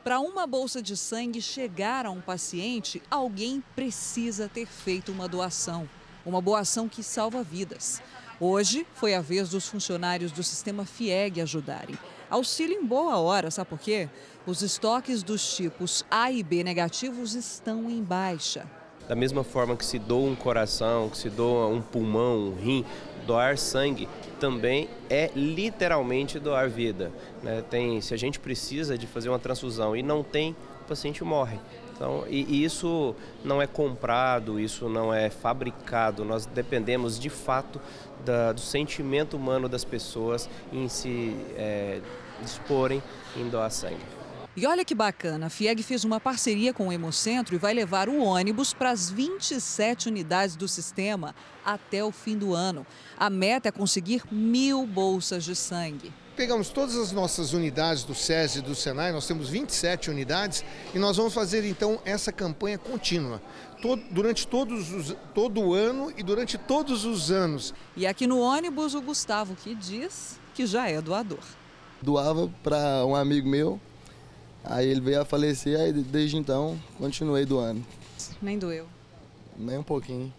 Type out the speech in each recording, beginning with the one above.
Para uma bolsa de sangue chegar a um paciente, alguém precisa ter feito uma doação. Uma boa ação que salva vidas. Hoje foi a vez dos funcionários do sistema FIEG ajudarem. Auxílio em boa hora, sabe por quê? Os estoques dos tipos A e B negativos estão em baixa. Da mesma forma que se doa um coração, que se doa um pulmão, um rim, doar sangue também é literalmente doar vida, né? Se a gente precisa de fazer uma transfusão e não tem, o paciente morre. Então, e isso não é comprado, isso não é fabricado, nós dependemos de fato do sentimento humano das pessoas em se disporem em doar sangue. E olha que bacana, a FIEG fez uma parceria com o Hemocentro e vai levar o ônibus para as 27 unidades do sistema até o fim do ano. A meta é conseguir 1.000 bolsas de sangue. Pegamos todas as nossas unidades do SESI e do SENAI, nós temos 27 unidades e nós vamos fazer então essa campanha contínua, durante todo o ano e durante todos os anos. E aqui no ônibus o Gustavo que diz que já é doador. Doava para um amigo meu, aí ele veio a falecer, aí desde então continuei doando. Nem doeu? Nem um pouquinho.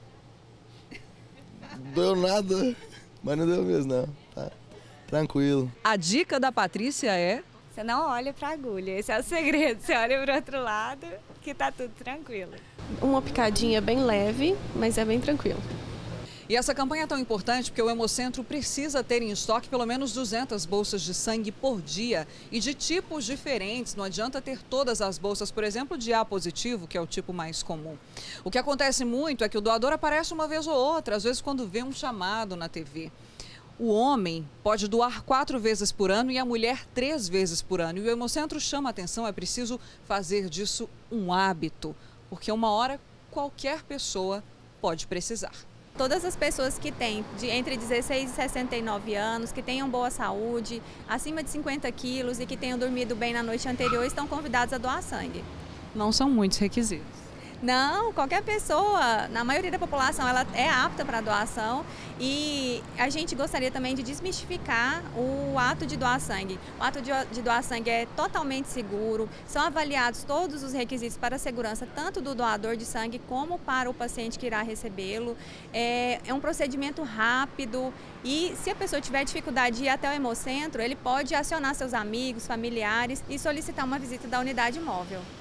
Doeu nada, mas não deu mesmo não, tá? Tranquilo. A dica da Patrícia é... Você não olha para a agulha, esse é o segredo. Você olha para o outro lado que tá tudo tranquilo. Uma picadinha bem leve, mas é bem tranquilo. E essa campanha é tão importante porque o Hemocentro precisa ter em estoque pelo menos 200 bolsas de sangue por dia e de tipos diferentes. Não adianta ter todas as bolsas, por exemplo, de A positivo, que é o tipo mais comum. O que acontece muito é que o doador aparece uma vez ou outra, às vezes quando vê um chamado na TV. O homem pode doar 4 vezes por ano e a mulher 3 vezes por ano. E o Hemocentro chama a atenção, é preciso fazer disso um hábito, porque uma hora qualquer pessoa pode precisar. Todas as pessoas que têm entre 16 e 69 anos, que tenham boa saúde, acima de 50 quilos e que tenham dormido bem na noite anterior, estão convidados a doar sangue. Não são muitos requisitos. Não, qualquer pessoa, na maioria da população, ela é apta para doação e a gente gostaria também de desmistificar o ato de doar sangue. O ato de doar sangue é totalmente seguro, são avaliados todos os requisitos para a segurança, tanto do doador de sangue como para o paciente que irá recebê-lo. É um procedimento rápido e se a pessoa tiver dificuldade de ir até o Hemocentro, ele pode acionar seus amigos, familiares e solicitar uma visita da unidade móvel.